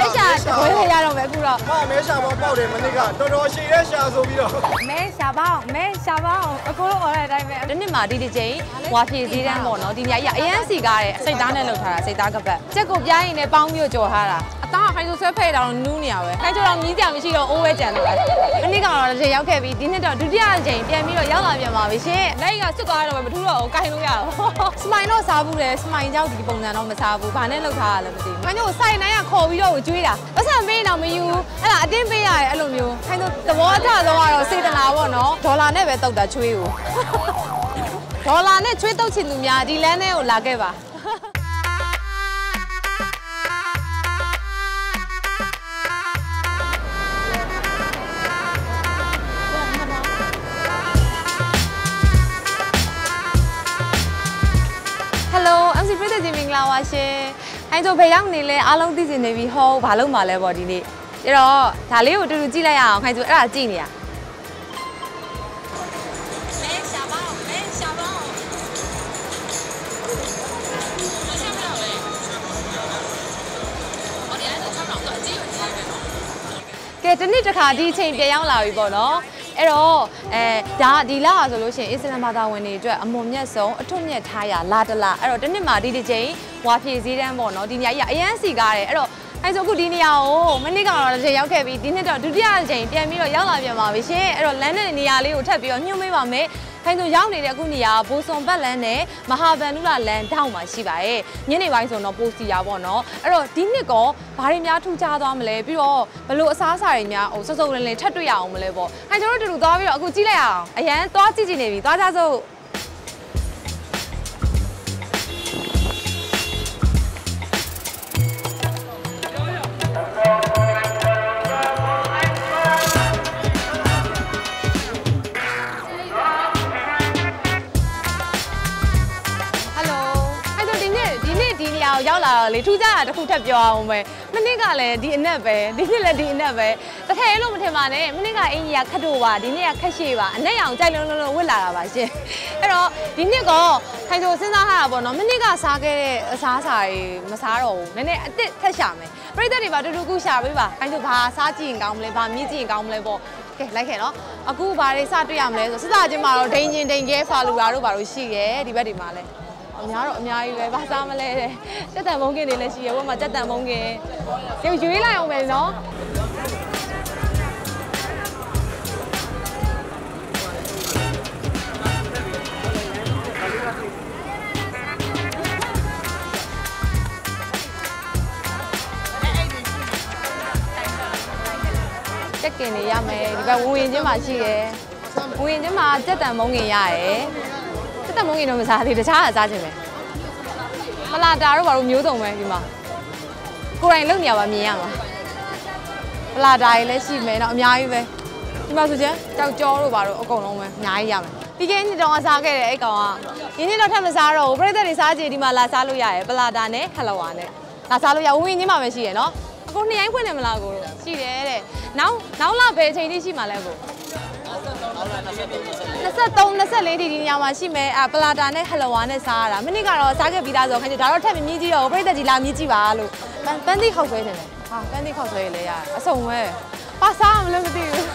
ရှာဝယ်ရတော့မယ်အခုတော့မဲရှာပေါက်တယ်မနစ်ကတော်တော်ရှည်ရဲရှာဆိုပြီးတော့မဲရှာပေါင်းအခုတော့អော်တဲ့အတိုင်းပဲဒီနှစ်မှာဒီတစ်ချိန်ဝါဖြည့်စည်းတန်းပေါ့နော်ဒီညကြီးအရန်စီကားတဲ့စိတ်သားနဲ့လှုပ်ထားတာစိတ်သားကပတ်ကြက်ကိုပြားရင်လည်းပေါင်းပြီးကြော်ထားတာအသားခိုင်းဆိုဆွဲဖဲ့တာတော့နူးနေရပဲခိုင်းဆိုတော့မြည်ကြမရှိတော့အိုးပဲကြံလို့ပဲမနစ်ကတော့တစ်ချိန်ရောက်ခဲ့ပြီးဒီနှစ်တော့ဒုတိယချိန်ပြန်ပြီးတော့ရောက်လာပြန်ပါပြီရှင်လက်ကစွတ်သွားတော့မထူးတော့ကိုင်လို့ရအောင်စမိုင်တော့စားဘူးလေစမိုင်ကြောက်ဒီပုံစံတော့မစားဘူးဘာနဲ့လှုပ်ထားရလဲမသိဘူးခိုင်းဆိုစိုင်နိုင်ကခေါ်ပြီးတော့ကျွေးတာပတ်စံပေးတော့မယူအဲ့ဒါအတင်းပေးရတယ်အဲ့လိုမျိုးခိုင်းဆိုသဘောကျဆုံးကတော့စေတနာပေါ့နော်ဒေါ်လာနဲ့ပဲတုတ်တာချွေးကိုဒေါ်လာနဲ့ချွေးတုတ်ချင်သူများဒီလမ်းထဲကိုလာခဲ့ပါMC ပြည်သူကြီးမင်္ဂလာပါရှင်။အဲ့တော့ဘယ်ရောက်နေလဲအားလုံးသိနေပြီဟောဘာလို့မှလဲပေါ့ဒီနေ့။အဲ့တော့ဒါလေးကိုတူတူကြည့်လိုက်ရအောင်ခိုင်းဆိုအဲ့ဒါကြည့်နေရ။မဲရှာပါအောင်မဲရှာပါအောင်။ရှာမလို့လေ။ဟောဒီအဲ့တော့6တောင်တော့အကြည့်ပဲနော်။ကဲဒီနေ့တခါဒီအချိန်ပြန်ရောက်လာပြီပေါ့နော်။အဲ့တော့ဒါဒီလဆိုလို့ရှိရင်အစ္စလာမ်ဘာသာဝင်တွေအတွက်အမွန်မြတ်ဆုံးအထွတ်မြတ်ထားရလာတလားအဲ့တော့ဒီနှစ်မှာဒီတစ်ချိန်ဝါဖြည့်စည်းတန်းပေါ့နော်ဒီနေရာကြီးအရန်စီကားတယ်အဲ့တော့အဲ့ဆိုအခုဒီနေရာကိုမနစ်ကတော့တစ်ချိန်ရောက်ခဲ့ပြီးဒီနှစ်တော့ဒုတိယချိန်ပြန်ပြီးတော့ရောက်လာပြန်ပါပြီရှင်အဲ့တော့လမ်းတဲ့နေရာလေးကိုထပ်ပြီးတော့ညှို့မေးပါမယ်ခိုင်းဆိုရောက်နေတဲ့အခုနေရာဘိုးစွန်ဘတ်လန်းနဲ့မဟာဗန်နုလာလန်းတောက်မှာရှိပါရဲ့ညနေပိုင်းဆိုတော့ပိုစီယာပေါ့နော်အဲ့တော့ဒီနှစ်ကောဘာတွေများထူးခြားသွားမလဲပြီးတော့ဘလို့အစားအစာတွေများဟိုစုံစုံလင်လင်ထပ်တွေ့ရအောင်မလဲပေါ့ခိုင်းကျွန်တော်တို့တူတူသွားပြီးတော့အခုကြည့်လိုက်အောင်အရန်သွားကြည့်နေပြီသွားကြစို့ရောက်လာတော့လေထူးခြားတာတစ်ခုထပ်ပြောအောင်ပဲမနစ်ကလည်းဒီအနက်ပဲဒီနှစ်လည်းဒီအနက်ပဲတစ်ထည်လို့မထင်ပါနဲ့မနစ်ကအင်ကြီးကခတ်တို့ပါဒီနေ့ကခက်ရှည်ပါအနက်ရောင်ကြိုက်လုံးဝစ်လာတာပါရှင်အဲ့တော့ဒီနှစ်ကခိုင်ဆိုစဉ်းစားထားတာပေါ့နော်မနစ်ကစားခဲ့တဲ့အစားအစာတွေမစားတော့ဘူးနည်းနည်းအစ်စ်ထက်ရှာမယ်ပရိသတ်တွေပါတူတူကူရှာပေးပါခိုင်ဆိုဘာစားကြည့်ရင်ကောင်းမလဲဘာမြည်ကြည့်ရင်ကောင်းမလဲပေါ့ကဲလိုက်ခဲ့နော်အခုဘာတွေစတွေ့ရမလဲဆိုစစ်စားချင်းမှာတော့ဒိန်ချင်းဒိန်ကဲဖာလူရာတို့ဘာလို့ရှိရဲဒီဘက်တွေမှာလဲအများတော့အများကြီးပဲဘာစားမလဲတဲ့စက်တန်မုန်းကင်းတွေလည်းရှိရဘက်မှာစက်တန်မုန်းကင်းရုပ်ရွေးလိုက်အောင်ပဲနော်ချက်ကင်နေရမယ်ဒီဘက်ဝင်ချင်းမှာရှိတယ်ဝင်ချင်းမှာစက်တန်မုန်းကင်းရတယ်တက်မုံငင်တော့မစားသေးတခြားစားခြင်းပဲပလာတာတို့ဘာလို့မျိုးစုံပဲဒီမှာကိုယ်တိုင်လုံနေရပါမြင်ရမှာပလာတာတွေလည်းရှိမယ်တော့အများကြီးပဲဒီမှာဆိုချင်းကြောက်ကြောတို့ဘာလို့အကုန်လုံးပဲအများကြီးရမယ်ပြီးခဲ့နှစ်တော့စားခဲ့တယ်အဲ့ကောင်ကရင်းနှစ်တော့ထပ်မစားတော့ဘူးပြိတ္တတွေစားကြည့်ဒီမှာလာစားလို့ရတယ်ပလာတာနဲ့ဟလဝါနဲ့လာစားလို့ရဝင်းချင်းမှာပဲရှိရနော်အခုနှစ်ရိုင်းဖွင့်နေမလားကိုတို့ရှိတယ်တဲ့နောက်လာဘယ်အချိန်ထိရှိမှာလဲကို23 24ဒီညမှာရှိမယ်ပလာတာနဲ့ဟလဝါနဲ့စားရတာမနစ်ကတော့စားခဲ့ပြီးသားဆိုခင်ဗျဒါတော့ထပ်မြည်ကြည့်တော့ပြိတ္တကြီးလာမြည်ကြည့်ပါလို့ပန်းသီးခောက်ဆွဲတယ်ဟာပန်းသီးခောက်ဆွဲရလေရအစုံပဲပါစားမလို့မသိဘူး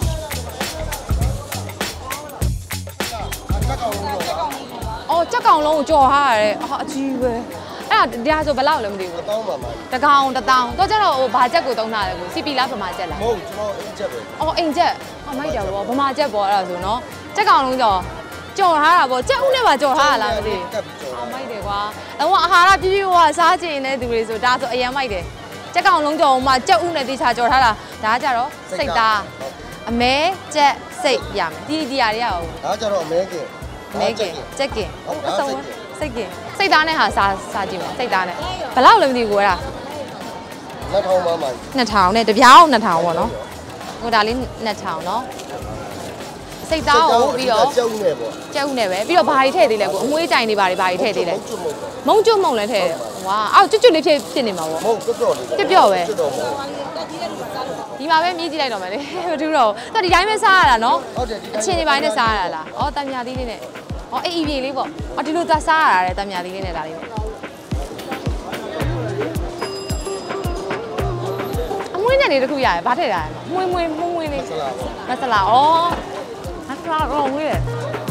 အော်ချက်ကောင်လုံးကိုကြော်ထားရတယ်ဟာအကြီးပဲအဲ့ဒါတရားဆိုဘယ်လောက်လဲမသိဘူး1000ပါပါတကောင်1000တော့ကျတော့ဟိုဘာချက်ကိုသုံးတာလဲကိုစီပီလားဗမာချက်လားမဟုတ်ကျွန်တော်အိမ်ချက်ပဲအော်အိမ်ချက်ဟာမိုက်တယ်ဗောဗမာချက်ပေါ့အဲ့ဒါဆိုနော်ချက်ကောင်လုံးကြော်ထားတာဗောချက်ဥနဲ့ပါကြော်ထားတာလားမသိဘူးအော်မိုက်တယ်ကွာလုံးဝအာဟာရပြည့်ပြည့်ဝစားချင်တဲ့သူတွေဆိုဒါဆိုအရင်မိုက်တယ်ချက်ကောင်လုံးကြော်မှချက်ဥနဲ့တေချာကြော်ထားတာဒါကကြတော့စိတ်သားအမဲချက်စိတ်ရမယ်ဒီနေရာတွေကဟိုဒါကြတော့အမဲကင်ချက်ကင်အစုံစိတ်ကင်စိတ်သားနဲ့ဟာစားကြည့်မယ်စိတ်သားနဲ့ဘယ်လောက်လဲမသိဘူးအဲ့ဒါ2000ပါမှ2000နဲ့တပြားအောင်2000ပေါ့နော်ဟိုဒါလေး2000နော်စိတ်သားကိုပြီးတော့ကျုပ်နဲ့ပေါ့ကျုပ်နဲ့ပဲပြီးတော့ဘာတွေထည့်သေးလဲကိုအမွှေးတိုင်တွေဘာတွေထည့်သေးလဲမုံကျွတ်မုံလည်းထည့်တယ်ဝါအော်ကျွတ်လေးဖြစ်နေမှာပေါ့မဟုတ်ပြော့ပဲဒီမှာပဲမြည်ကြည့်လိုက်တော့မယ်လေမထူးတော့တော်ဒီတိုင်းပဲစားရတာနော်ဟုတ်တယ်အချင်းတွေပိုင်းနဲ့စားရတာလားအော်တံမြာသီးလေးနဲ့အော်အေးပြေလေးပေါ့အော်ဒီလိုသာစားရတာလေတံမြာသီးလေးနဲ့ဒါလေးပေါ့ွေးညံနေတခုရရဘာထည့်တာလဲမွေးလေးမဆလာဩမဆလာတော့ဝေးတယ်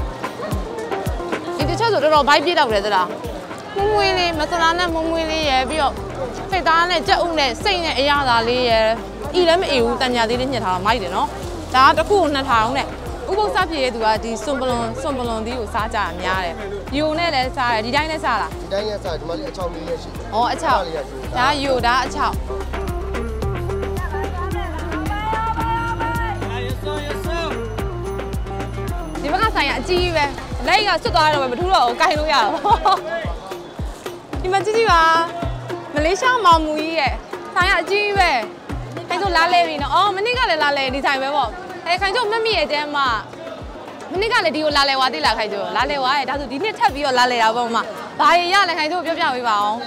ဒီတစ်ချက်ဆိုတော်ဘိုက်ပြည့်တော့တယ်သလားမွေးလေးမဆလာနဲ့မွေးလေးရယ်ပြီးတော့စိတ်သားနဲ့ကြက်ဥနဲ့စိတ်နဲ့အရသာလေးရယ်ဤလည်းမအေးဘူးတန်ညာသေးလေးညှစ်ထားတာမိုက်တယ်နော်ဒါကတစ်ခု2000နဲ့ဥပုသ္စာပြေတဲ့သူကဒီစွန်ပလွန်သီးကိုစားကြတာများတယ်ယူနဲ့လည်းစားတယ်ဒီတိုင်းလည်းစားလားဒီတိုင်းလည်းစားဒီမှာလေးအချောင်းလေးရရှိတယ်ဩအချောင်းဒါယူဒါအချောင်းဒီဘက်ကဆိုင်ကအကြီးပဲလက်ကဆွတ်သွားတော့မထူးတော့ဘူးကင်လို့ရအောင်ဒီမှာကြည့်ပါမလေးရှားမောင်မူကြီးရဲ့ဆိုင်ကအကြီးပဲခိုင်တို့လာလဲပြီနော်အော်မနစ်ကလည်းလာလဲဒီဆိုင်ပဲပေါ့ခိုင်တို့မမိရဲ့တဲမှာမနစ်ကလည်းဒီကိုလာလဲဝါသိလားခိုင်တို့လာလဲဝါရဲ့ဒါဆိုဒီနှစ်ထပ်ပြီးတော့လာလဲတာပေါ့မှာဘာတွေရလဲခိုင်တို့ပြောပြပေးပါအောင်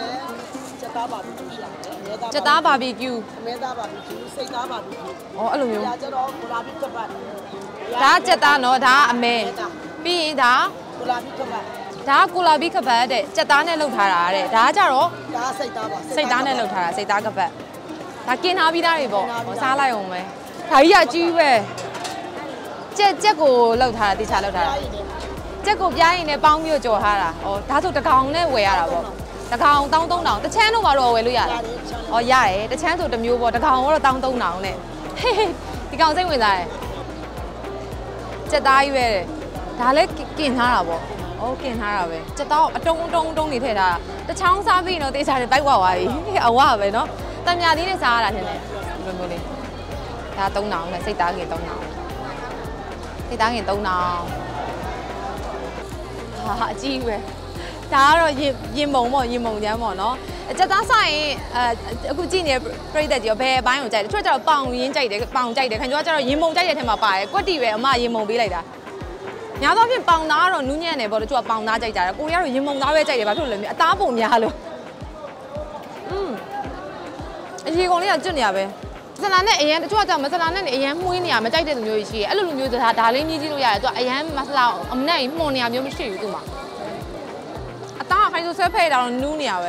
ချက်သားဘာဘီကျူအမဲသားဘာဘီကျူစိတ်သားဘာဘီကျူဩအဲ့လိုမျိုးဒါကျတော့ကိုလာဘီကပတ်ဒါချက်သားနော်ဒါအမဲပြီးရင်ဒါကိုလာဘီကပတ်ဒါကိုလာဘီကပတ်တဲ့ချက်သားနဲ့လှုပ်ထားတာတဲ့ဒါကြတော့ဒါစိတ်သားပါစိတ်သားနဲ့လှုပ်ထားတာစိတ်သားကပတ်ဒါกินထားပြီးသားတွေပေါ့စားလိုက်အောင်ပဲဒါကြီးကကြီးပဲကြက်ကိုလှုပ်ထားတာတိချလှုပ်ထားတာကြက်ကိုပြားရင်လည်းပေါင်းပြီးကြော်ထားတာဩဒါဆိုတကောင်နဲ့ဝယ်ရတာပေါ့တကောင်1300တချမ်းတော့ဘာလို့ဝယ်လို့ရလဲဩရတယ်တချမ်းဆိုတစ်မျိုးပေါ့တကောင်ကတော့1300နဲ့ဒီကောင်စိတ်ဝင်စားတယ်ကြက်သားကြီးပဲဒါလည်းกินထားတာပေါ့ဩกินထားတာပဲကြက်သားအတုံးနေထည့်ထားတာတချောင်းစားပြီးတော့တေးစားတယ်ဘိုက်ဝါသွားပြီအဝပဲနော်တံမြာသီးနဲ့စားရတာထင်တယ်ဒီလိုမျိုးလေးဒါ3000နဲ့စိတ်သားငင်3000စိတ်သားငင်3000ဟာအကြီးပဲဒါကတော့ရင်မုံပေါ့ရင်မုံချမ်းပေါ့နော်ကြက်သားစားရင်အခုကြည့်နေပြိတ္တကြီးရောဘယ်အပိုင်းကိုကြိုက်တယ်တချို့ကျတော့ပေါင်ရင်းကြိုက်တယ်ပေါင်ကြိုက်တယ်ခင်ဗျားကျတော့ရင်မုံကြိုက်တဲ့ထဲမှာပါတယ်ကွက်တီပဲအမရင်မုံပေးလိုက်တာညာတော့ဖြင့်ပေါင်သားကတော့နူးညံ့တယ်ပေါ့တချို့ကပေါင်သားကြိုက်ကြတယ်ကိုရီးယားတော့ရင်မုံသားပဲကြိုက်တယ်ဘာဖြစ်လို့လဲအသားပုံများလို့အရေကုန်လေးကကျွတ်နေရပဲမဆလာနဲ့အရန်တချို့ကကြောင့်မဆလာနဲ့အရန်မှုင်းနေရမကြိုက်တဲ့လူမျိုးကြီးရှိတယ်အဲ့လိုလူမျိုးဆိုတာဒါလေးမြည်ကြည့်လို့ရတယ်သူကအရန်မဆလာအမနဲ့မှုန်နေရမျိုးမရှိဘူးသူမှာအသားခိုင်းဆိုဆွဲဖဲ့တာတော့နူးနေရပဲ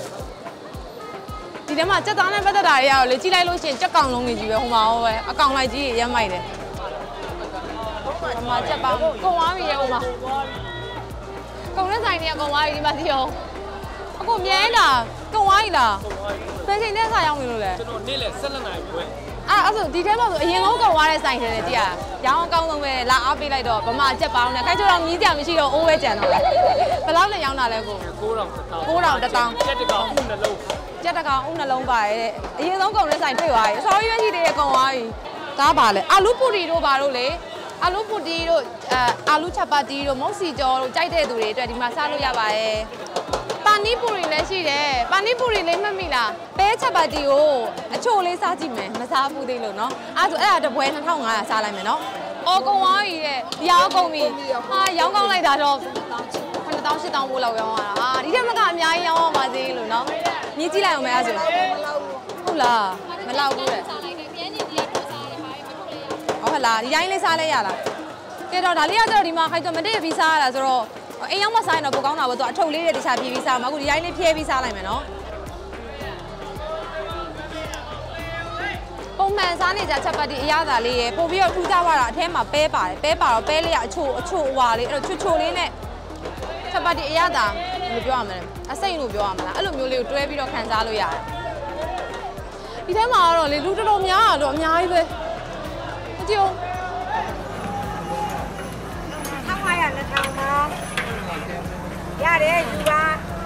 ဒီထဲမှာကြက်သားနဲ့ပတ်သက်တာတွေကတော့လေကြည့်လိုက်လို့ရှိရင်ကြက်ကောင်လုံးတွေကြီးပဲဟိုမှာဟောပဲအကောင်လိုက်ကြီးရမ်းမိုက်တယ်ဟိုမှာကြက်ပေါင်းကုန်သွားပြီရဲ့ဟိုမှာကုန်တဲ့ဆိုင်တွေကကုန်သွားပြီဒီမှာစီအောင်အခုမြဲတာကုန်သွားပြီလားဘယ်ချိန်နဲ့ခါရောက်နေလို့လဲကျွန်တော်နေ့လေ12နာရီပဲအဲ့ဆိုဒီထဲမှာဆိုအရင်ဆုံးကုန်သွားတဲ့ဆိုင်တွေတည်းကြည့်ရရောင်းအကောင်းဆုံးပဲလာအားပေးလိုက်တော့ဗမာကြက်ပေါင်းနဲ့ခိုင်းချိုးတော့မြည်ကြမရှိတော့အိုးပဲကြံတော့ဘယ်လောက်နဲ့ရောင်းတာလဲကို 9000 ကြက်တကောင်ဥနှလုံးကြက်တကောင်ဥနှလုံးပါရဲ့အရင်ဆုံးကုန်တဲ့ဆိုင်တွေ့သွားပြီဆော်ရီပဲရှိသေးတယ်ကုန်သွားပြီဒါပါလေအာလူပူတီတို့ပါတို့လေအာလူပူတီတို့အာလူချက်ပါတီတို့မုတ်စီကျော်တို့ကြိုက်တဲ့သူတွေအတွက်ဒီမှာစားလို့ရပါတယ်ပါနီပူရီလည်းရှိတယ်ပါနီပူရီလေးမှတ်မိလားပဲချက်ပါတီကိုအချို့လေးစားကြည့်မယ်မစားဘူးသေးလို့နော်အဲ့ဒါတပွဲ2500စားလိုက်မယ်နော်အော်ကုန်သွားပြီတဲ့ဒီအောင်ကုန်ပြီဟာရောင်းကောင်းလိုက်တာတော့9000 8000ပို့လောက်ရောင်းရတာဟာဒီထက်မကအများကြီးရောင်းအောင်ပါသေးလို့နော်မြည်ကြည့်လိုက်အောင်မယ်အဲ့ဒါဆိုဟုတ်လားမလောက်ဘူးတဲ့ဟုတ်လားဒီတိုင်းလေးစားလဲရလားကဲတော့ဒါလေးကကျတော့ဒီမှာခိုင်တော့မတည့်ပြီးစားရတာဆိုတော့အိမ်ရောက်မှစားရင်တော့ပိုကောင်းတာပေါ့သူအထုပ်လေးတွေတခြားပြေးပြီးစားမှာအခုဒီတိုင်းလေးဖြဲပြီးစားလိုက်မယ်နော်ပုံမှန်စားနေကြချက်ပတ်တီအရသာလေးရေပို့ပြီးတော့ထူးခြားသွားတာအထဲမှာပဲပါတယ်ပဲပါတော့ပဲလေးကအချိုဟွာလေးအဲ့တော့ချိုလေးနဲ့ချက်ပတ်တီအရသာဘယ်လိုပြောရမလဲအစိမ့်လို့ပြောရမလားအဲ့လိုမျိုးလေးကိုတွဲပြီးတော့ခံစားလို့ရတယ်ဒီထဲမှာကတော့လေလူတော်တော်များတော့အများကြီးပဲမကြည့်အောင် 1500 2000ပါရတယ်ယူပါ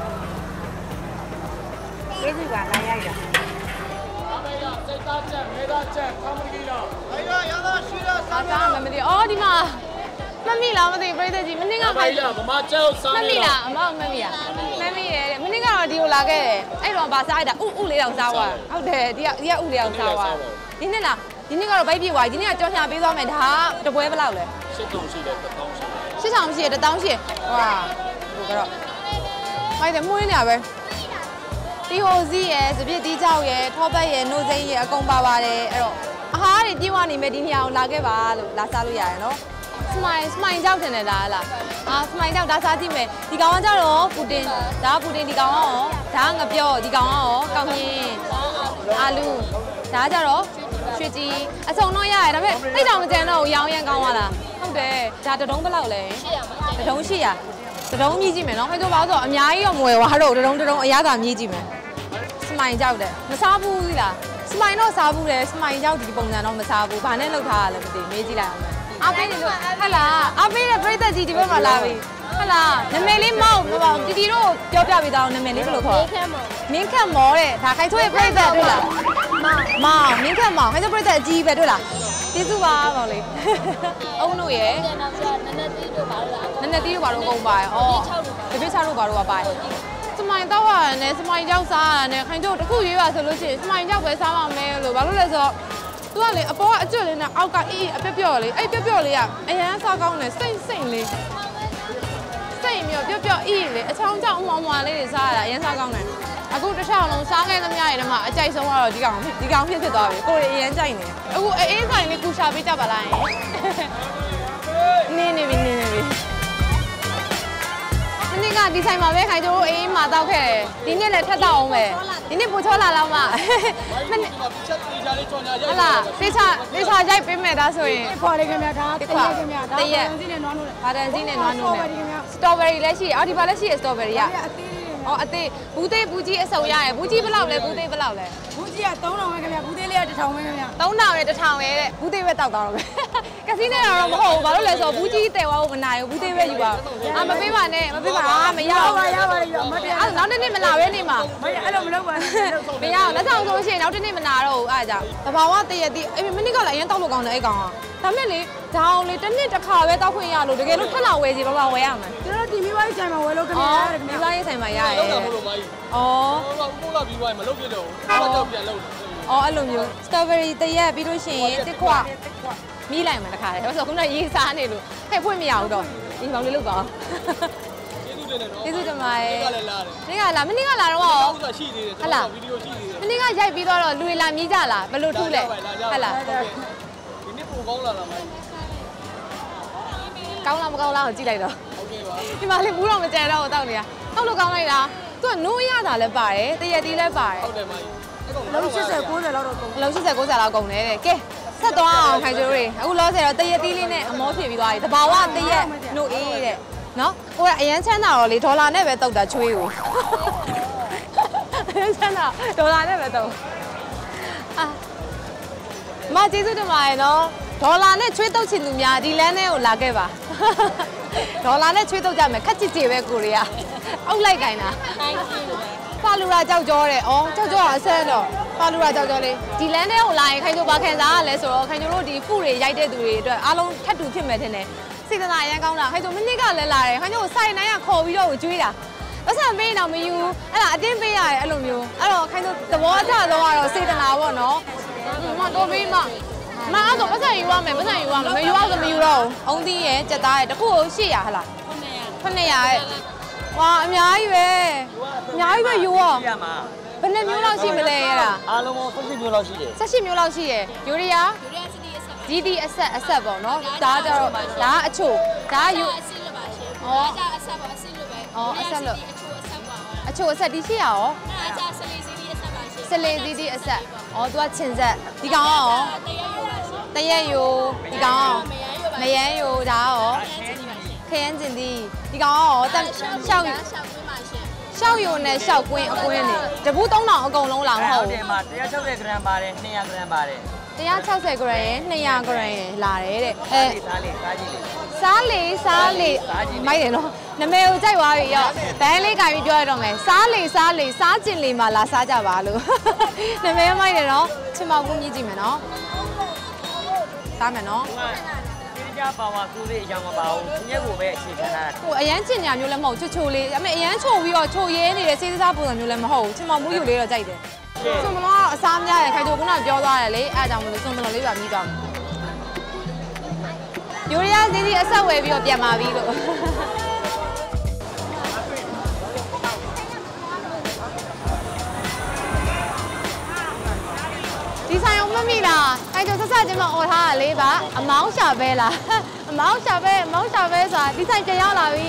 ကျေးဇူးပါလာရိုက်တာစိတ်သားချက်မဲသားချက်ကောင်းမကြီးတော့ရသားရှိတော့စားစားမယ်မသိအော်ဒီမှာမမိလားမသိပြိတ္တကြီးမင်းကခိုင်းရဗမာချက်စားမမိလားအမမမိရမမိရဲတဲ့မင်းကတော့ဒီကိုလာခဲ့တယ်အဲ့တော့ဗာစားရတာဥလေးတောင်စားသွားဟုတ်တယ်ဒီကဥလေးတောင်စားသွားဒီနေ့လားဒီနေ့ကတော့ဗိုက်ပြေသွားဒီနေ့ကကြော်ညာပေးသွားမယ်ဒါကတပွဲဘယ်လောက်လဲ 8000ရှိတယ်1000ရှိတယ် 8000ရှိတယ်1000ရှိဟွာဟိုကတော့ဟိုက်တယ်မှုရင်းနေရပဲတီဟိုစီးရယ်စပြစ်တီးကြောက်ရယ်ထောပတ်ရယ်နိုးစိမ့်ရယ်အကုန်ပါပါတယ်အဲ့တော့အဟားတွေပြေးသွားနေမယ်ဒီနေရာကိုလာခဲ့ပါလို့လာစားလို့ရတယ်နော်စမိုင်ကြောက်တယ်နဲ့လားစမိုင်ကြောက်ဒါစားကြည့်မယ်ဒီကောင်ကကြတော့ပူတင်ဒါကပူတင်ဒီကောင်ကရောဒါကငပြော့ဒီကောင်ကရောကောင်းရင်အာလူဒါကြတော့ရွှေကြီးအစုံတော့ရတယ်ဒါပေမဲ့သိတောင်မကျန်တော့ရောင်းရမ်းကောင်းသွားလားဟုတ်တယ်ဒါတတုံးဘယ်လောက်လဲတတုံး800တတုံးမြည်ကြည့်မယ်နော်ဟဲ့တော့ဘာလို့ဆိုအများကြီးတော့မဝယ်သွားတော့တတုံးအရသာမြည်ကြည့်မယ်စမိုင်ကြောက်တယ်မစားဘူးသီးလားစမိုင်တော့စားဘူးတယ်စမိုင်ကြောက်ဒီပုံစံတော့မစားဘူးဘာနဲ့လောက်ထားရလဲမသိမေးကြည့်လိုက်အောင်အားပေးနေလို့ဟဲ့လားအားပေးတဲ့ပြိသက်ကြီးဒီဘက်မှာလာပြီဟဲ့လားနာမည်လေးမောက်တီတီတို့ပြောပြပေးသားအောင်နာမည်လေးဘယ်လိုခေါ်မင်းခတ်မောတဲ့ဒါခိုင်ထွေးပြိသက်တွေ့လားမောင်မင်းခတ်မောင်ခိုင်ထွေးပြိသက်အကြီးပဲတွေ့လားကျေးဇူးပါမောင်လေးအုံးတို့ရဲ့နနသီးတို့ဘာလို့ကုန်ပါရဲ့အော်တပည့်6တို့ဘာလို့ပါပါစမိုင်တော့ရတယ်နဲ့စမိုင်ကြောက်စားရတယ်ခိုင်တို့တခုရွေးပါဆိုလို့ရှိရင်စမိုင်ကြောက်ပဲစားပါမယ်လို့ဘာလို့လဲဆိုတော့သူကလေအပေါ်ကအကျွတ်လေးနဲ့အောက်ကအေးအပျော့လေးအဲ့ပျော့လေးကအရန်စားကောင်းတယ်စိတ်လေးစိတ်မျိုးပျော့အေးလေးအချောင်းချောင်းအမွာလေးတွေစားရတာအရန်စားကောင်းတယ်အခုတစ်ခြားလုံးစားခဲ့သမျှတွေမှာအကြိုက်ဆုံးကတော့ဒီကောင်ဖြစ်သွားပြီကိုယ်အရန်ကြိုက်နေအခုအေးဆိုင်လေးကူရှာပေးကြပါလားနေပြီဒီနေ့ကဒီဆိုင်မှာပဲခိုင်တို့အေးမှာတောက်ခဲ့တယ်ဒီနေ့လည်းထပ်တောက်အောင်ပဲဒီနေ့ပူချောလာလောက်မှဟလာသေချာရိုက်ပေးမယ်ဒါဆိုရင်ခေါ်လေခင်ဗျာဒါတရက်ခင်ဗျာဒါတရက်စီးနဲ့နွားနိုးလေဘာတန်စီးနဲ့နွားနိုးလေစတော်ဘယ်ရီလည်းရှိအော်ဒီပါလည်းရှိစတော်ဘယ်ရီရအော်အသေးဘူးသေးဘူးကြီးအစုံရတယ်ဘူးကြီးဘယ်လောက်လဲဘူးသေးဘယ်လောက်လဲဘူးကြီးက3000ပဲခင်ဗျာဘူးသေးလေးက1000ပဲခင်ဗျာ 3000နဲ့1000ရဲ့တဲ့ဘူးသေးပဲတောက်တော့ပဲကစီးနဲ့တော့မဟုတ်ဘူးဘာလို့လဲဆိုတော့ဘူးကြီးတဲသွားဖို့မနိုင်ဘူးဘူးသေးပဲယူပါမပေးပါနဲ့မရအောင်ရပါတယ်မတည့်အဲ့နောက်တစ်နေ့မလာပဲနေမှာအဲ့လိုမလုပ်ပါဘူးမရအောင်လက်ဆောင်ဆိုရှင်နောက်တစ်နေ့မလာတော့ဘူးအဲ့ဒါကြောင့်တဘာဝတရက်တိအဲ့မိနစ်ကလည်းအရင်တောက်လို့ကောင်းတယ်အဲ့ကောင်ကဒါမဲ့လေဒါအောင်လေတစ်နှစ်တစ်ခါပဲတောက်ခွင့်ရလို့တကယ်လို့ထက်လာဝယ်စီဘာဝယ်ရမှာကျွန်တော်ဒီမိဘဆိုင်မှာဝယ်လို့ခင်ဗျာမိဘရေးဆိုင်မှာရတယ်လောက်တာမလို့ပါကြီးပို့လာပြီးသွားရင်မလုပ်ပြတော့ဘူးတော့ပြန်လုပ်အဲ့လိုမျိုးစတော်ဘယ်ရီတရက်ပြီးလို့ရှိရင်တစ်ခွမိလိုက်မှာတခါလေဆိုတော့ခုနရေးစားနေလို့ဖက်ဖွင့်မရဘူးတော့ဒီဘောင်လေးလုပ်ပါကျေးဇူးတင်ပါတယ်ကလည်းလာတယ်နေ့ကလာမနေ့ကလာတော့ဟုတ်တာရှိသေးတယ်ကျွန်တော်ဗီဒီယိုရှိသေးတယ်မနေ့ကရိုက်ပြီးတော့လူတွေလာမြည်ကြလားဘယ်လိုထူးလဲဟုတ်လားဒီနေ့ပိုကောင်းလာတာမဟုတ်ကောင်းလားမကောင်းလားကိုကြည့်လိုက်တော့ဟုတ်ကဲ့ပါဒီမှာလေဘူးတော့မကြံတော့တောက်နေတာတောက်လို့ကောင်းလိုက်တာသူကနိုးရတာလည်းပါတယ်တရက်တီးလည်းပါတယ်ဟုတ်တယ်မကြီးလုံး80 90လောက်တော့ကုန်လုံး80 90လောက်ကုန်တယ်တဲ့ကဲဆက်သွားအောင်ခိုင်ကျိုးတွေအခုလောဆယ်တော့တရက်တီးလေးနဲ့အမောဖြစ်ပြီးသွားပြီတဘာဝတရက်နို့အေးတဲ့နော်ကိုကအရန်ချမ်းသာတော့လေဒေါ်လာနဲ့ပဲတုတ်တာချွေးကိုအရန်ချမ်းသာဒေါ်လာနဲ့ပဲတုတ်မကျေးဇူးတင်ပါတယ်နော်ဒေါ်လာနဲ့ချွေးတုတ်ချင်သူများဒီလမ်းထဲကိုလာခဲ့ပါဒေါ်လာနဲ့ချွေးတုတ်ကြမယ်ခက်ချစ်ချေပဲကိုရီးယားအောက်လိုက်ခိုင်းတာဖာလူရာကြောက်ကြောတဲ့ဩကြောက်ကြောအဆက်တော့ဖာလူရာကြောက်ကြောလေးဒီလမ်းထဲကိုလာရင်ခိုင်ကျိုးပါခံစားရလဲဆိုတော့ခိုင်ကျိုးတို့ဒီဖူတွေရိုက်တဲ့သူတွေအတွက်အားလုံးထပ်တူဖြစ်မယ်ထင်တယ်စိတ်သာအရန်ကောင်းတာခိုင်ကျိုးမနစ်ကလည်းလာတယ်ခိုင်ကျိုးစိုင်နိုင်ကခေါ်ပြီးတော့ကျွေးတာပတ်စံပေးတော့မယူအဲ့ဒါအတင်းပေးရတယ်အဲ့လိုမျိုးအဲ့တော့ခိုင်ကျိုးသဘောကျတော့ကတော့စေတနာပေါ့နော်မတော်ပေးမအဲ့တော့ပတ်စံယူရမယ်မယူအောင်ဆိုမယူတော့ဘူးအုံးသီးရယ်ကြက်သားရယ်တခုကို800ဟလား900ရဲ့ဝါအများကြီးပဲယူရောဘယ်နှမျိုးလောက်ရှိမလဲရတာအားလုံး18မျိုးလောက်ရှိတယ် 18မျိုးလောက်ရှိရယ်ယူရီးယားဒီအဆက်ပေါ့နော်ဒါကြတော့ဒါအချိုဒါယူအစစ်လို့ပါရှင်ဒါကြအဆက်ပါအစစ်လို့ပဲအဆက်လို့အချိုအဆက်ဒီရှိရရောဒါကြဆလေးစီဒီအဆက်ပါရှင်ဆလေးစီဒီအဆက်သူကချင်ဆက်ဒီကောင်ရောတရက်ယူဒီကောင်ရောမယန်းယူဒါရောခရမ်းကျင်ဒီကောင်ရောရှောက်ယူနဲ့ရှောက်ကွင်းအကွင်းနေတပူး3000အကုန်လုံးလာမဟုတ်ဘူးဒီမှာ160 gram ပါတယ်200 gram ပါတယ် 160 gram ရယ်200 gram ရယ်လာတယ်တဲ့စားလေမိုက်တယ်နော်နာမည်ကိုကြိုက်သွားပြီရောဘန်းလေးကြိုင်ပြီးပြောရတော့မယ်စားကျင်လေမှာလာစားကြပါလို့နာမည်မိုက်တယ်နော်ချင်မောက်ကူးမြည်ကြည့်မယ်နော်စားမယ်နော်ပါဝါကူးလေးအကြောင်းမပါဘူး။ညက်ကိုပဲအခြေခံထားတာ။ဟိုအရန်ချင်ညာမျိုးလည်းမဟုတ်ချိုလေး။အမေအရန်ချိုပြီးတော့ချိုရဲနေတဲ့စေးစားပုံစံမျိုးလည်းမဟုတ်ဘူး။ချင်မောင်မူးယူလေးတော့ကြိုက်တယ်။စွန်မလောအစားများတယ်ခိုင်ချိုကပြောသွားတယ်လေ။အဲအကြောင်းမလို့စွန်မလောလေးပါပြီးသွားမယ်။ယူရီးယားစီအဆက်ဝယ်ပြီးတော့ပြန်มาပြီလို့ဒီဆိုင်အောင်မမိလားအဲ့တော့ဆက်ချင်းမអော်ထားတာလေးပါအမောင်းရှာပဲလားအမောင်းရှာပဲဆိုတာဒီဆိုင်ပြန်ရောက်လာပြီ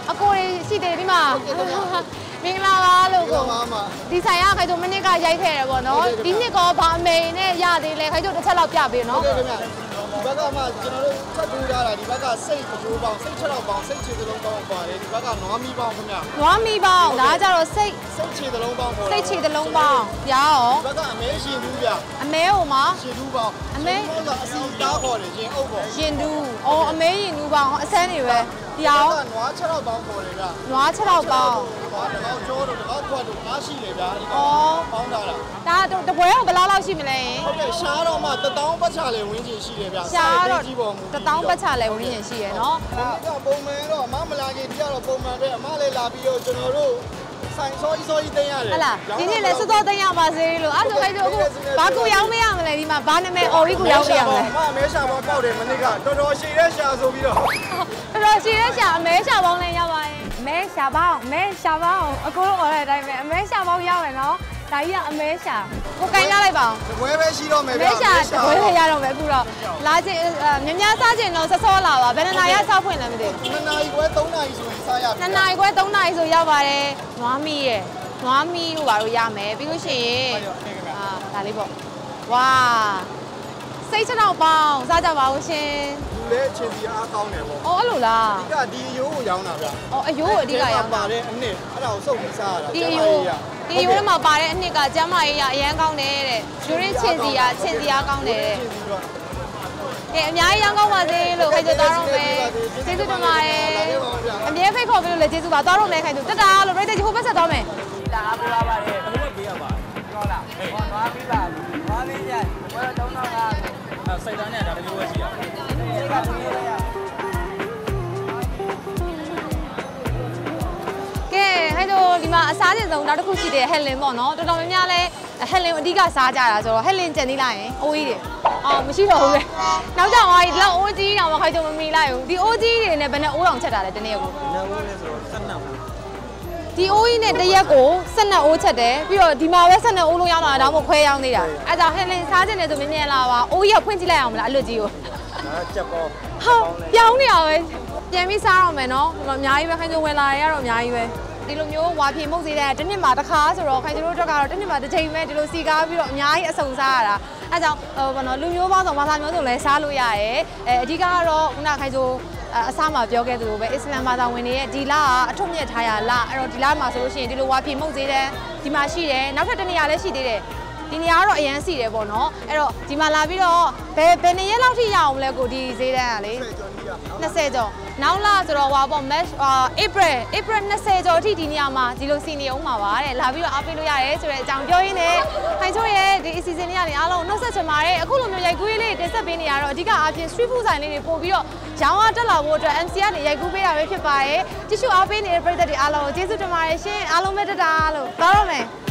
အကိုတွေရှိတယ်ဒီမှာမင်္ဂလာပါလို့ကိုဒီဆိုင်ကခိုင်တို့မနစ်ကရိုက်ခဲ့တယ်ပေါ့နော်ဒီနှစ်ကောဗာအမေနဲ့ရသေးလဲခိုင်တို့တစ်ချက်လောက်ပြပေးနော်ဟုတ်ကဲ့ခင်ဗျဒီဘက်ကမှကျွန်တော်တို့ဖတ်တူးထားတာဒီဘက်ကစိတ်အကျိုးပေါင်းစိတ်6ပေါင်းစိတ်ခြေသလုံးပေါင်းပါတယ်ဒီဘက်ကနွားမီပေါင်းခင်ဗျနွားမီပေါင်းဒါကြတော့စိတ်ခြေသလုံးပေါင်းစိတ်ခြေသလုံးပေါင်းပြားရောဒီဘက်ကအမဲရှင်တူးဗျအမဲဟိုမှာရှင်တူးပေါင်းအမဲအစီတားခေါ်တယ်ရှင်အုပ်ပေါ့ရှင်တူးအော်အမဲရင်တူးပေါင်းအစမ်းတွေပဲပြားရောနွား6ပေါင်းခေါ်တယ်ဗျနွား6ပေါင်းနွားတော့ကျော်တော့တော့ခွက်တော့အားရှိလေဗျာဒီပေါင်းတာဒါတပွဲကဘယ်လောက်ရှိမလဲဟုတ်ကဲ့ရှားတော့မှ1000ပတ်ချလေဝင်းချင်ရှိတယ်ဗျရှားတော့1000ပတ်ချလေဝင်းချင်ရှိရယ်နော်ပုံမှန်တော့အမမလာခင်ဒီကတော့ပုံမှန်ပဲအမလည်းလာပြီးတော့ကျွန်တော်တို့ဆိုင်စောကြီးသိမ်းရတယ်ဟုတ်လားဒီနေ့လည်းစောစောသိမ်းရပါစေလို့အဲ့ဆိုခိုင်းတို့အခုဘာကိုရောင်းမရမလဲဒီမှာဘာနာမည်အော်ပြီးကိုရောင်းမရမလဲအမဲရှာပေါင်းပေါက်တယ်မနစ်ကတော်တော်ရှည်တဲ့ရှာဆိုပြီးတော့တော်တော်ရှည်တဲ့ရှာအမဲရှာပေါင်းလည်းရပါတယ်အမဲရှာပေါင်းအမဲရှာပေါင်းအကိုတို့အော်တဲ့အတိုင်းပဲအမဲရှာပေါင်းရမယ်နော်ဒါကြီးကအမဲရှာကိုကိုင်းလာလိုက်ပါအောင်တပွဲပဲရှိတော့မယ်ဗျာအမဲရှာတပွဲပဲရတော့မယ်အခုတော့လာချင်းမြများစားချင်းတော့စောလာပါဘယ်နှစ်နာရီဆောက်ဖွင့်လဲမသိဘူး2နာရီခွဲ3နာရီဆိုရင်စားရပြီ 2နာရီခွဲ3နာရီဆိုရောက်ပါတယ်နွားမီရဲ့နွားမီတို့ဘာလို့ရမယ်ပြီးလို့ရှိရင်ဒါလေးပေါ့ဝါစိတ်ချတော့ပေါင်းစားကြပါဦးရှင်လူလည်းချင်းစီအားကောင်းတယ်ပေါ့အော်အဲ့လိုလားအဓိကဒီအယိုးကိုရောင်းတာဗျအော်အယိုးကိုအဓိကရောင်းတာပါတယ်အနှစ်အဲ့ဒါကိုစုပ်ပြီးစားရတာဒီအယိုးထဲမှာပါတဲ့အနှစ်ကကျမ်းမာရေးရအရန်ကောင်းတယ်တဲ့ယူရင်းချင်းစီအားကောင်းတယ်တဲ့ကဲအများကြီးရောင်းကောင်းပါစေလို့ခိုင်တို့သွားတော့မယ်ကျေးဇူးတင်ပါတယ်အမြဲဖိတ်ခေါ်ပြီးလို့လည်းကျေးဇူးပါသွားတော့မယ်ခိုင်တို့တက်တာလို့ပြည့်တဲ့ဟိုဘက်ဆက်သွားမယ်ဒါအားပေးပါပါတယ်ဘယ်လိုပေးရပါပြောလားဟောနွားပေးပါနွားပေးကြဘယ်တော့တော့ကစိတ်သားနဲ့ဒါတကယ်ပဲရှိရကဲဟဲ့တို့ဒီမှာအစားချင်းစုံနောက်တစ်ခုရှိတယ်ဟဲလင်ပေါ့နော်တော်တော်များများလဲဟဲလင်ကိုအဓိကစားကြတာဆိုတော့ဟဲလင်ကြံသေးလိုက်ရင်အိုးကြီးတွေအော်မရှိတော့ဘူးလေနောက်ကြောင်အားကြီးဒီလောက်အိုးကြီးတောင်မှခိုင်ကြုံမမီလိုက်ဘူးဒီအိုးကြီးတွေနဲ့ဘယ်နဲ့အိုးတောင်ချက်တာလဲတနေ့ကိုနန်းအိုးလဲဆိုတော့12အိုးဒီအိုးကြီးနဲ့တရက်ကို12အိုးချက်တယ်ပြီးတော့ဒီမှာပဲ12အိုးလုံးရောင်းလာတာတော့မခွဲရောင်းသေးတာအဲဒါဟဲလင်စားခြင်းနဲ့ဆိုမြင်မြင်လာပါအိုးကြီးကဖွင့်ကြည့်လိုက်အောင်မလားအလွတ်ကြီးကိုဒါချက်ပေါဟုတ်ပြောင်းနေရပဲပြန်ပြီးစားတော့မယ်နော်အများကြီးပဲခိုင်ကြုံဝင်လာရတော့အများကြီးပဲဒီလိုမျိုးဝါပြေမှုတ်သေးတဲ့တစ်နှစ်မှာတစ်ခါဆိုတော့ခိုင်ကျတို့အတွက်ကတော့တစ်နှစ်မှာတစ်ချိန်ပဲဒီလိုစီကားပြီးတော့အများကြီးအဆုံစားရတာအဲကြောင့်ဘာလို့လူမျိုးပေါင်းစုံဘာသာမျိုးစုံလဲစားလို့ရရဲအဓိကကတော့ခုနခိုင်ကျအစားမှာပြောခဲ့သလိုပဲအစ္စလာမ်ဘာသာဝင်တွေရဲ့ဒီလကအထွတ်မြတ်ထားရလားအဲ့တော့ဒီလမှာဆိုလို့ရှိရင်ဒီလိုဝါပြေမှုတ်သေးတယ်ဒီမှာရှိတယ်နောက်ထပ်တစ်နေရာလည်းရှိသေးတယ်ဒီနေရာကတော့အရန်စီတယ်ပေါ့နော်အဲ့တော့ဒီမှာလာပြီးတော့ဘယ်နှစ်ရက်လောက်ထိရအောင်လဲကိုဒီဈေးတန်းကလေ20ကျော်နောက်လာဆိုတော့ဟွာပေါ့ March April 20ကျော်အထိဒီနေရာမှာဒီလိုစီနေအောင်မှာပါတဲ့လာပြီးတော့အားပေးလို့ရတယ်ဆိုတဲ့အကြောင်းပြောရင်းနဲ့ခိုင်ချိုရဲ့ဒီအစီအစဉ်လေးကနေအားလုံးနှုတ်ဆက်ချင်ပါတယ်အခုလိုမျိုးရိုက်ကူးလေးတင်ဆက်ပေးနေရတော့အဓိကအားဖြင့် street food ဆိုင်လေးတွေပို့ပြီးတော့ရောင်းအားတက်လာဖို့အတွက် MC ကနေရိုက်ကူးပေးတာပဲဖြစ်ပါတယ်တ िश ူအားပေးနေတဲ့ပရိသတ်တွေအားလုံးကိုကျေးဇူးတင်ပါတယ်ရှင်အားလုံးပဲတက်တာလို့ပြောရမယ်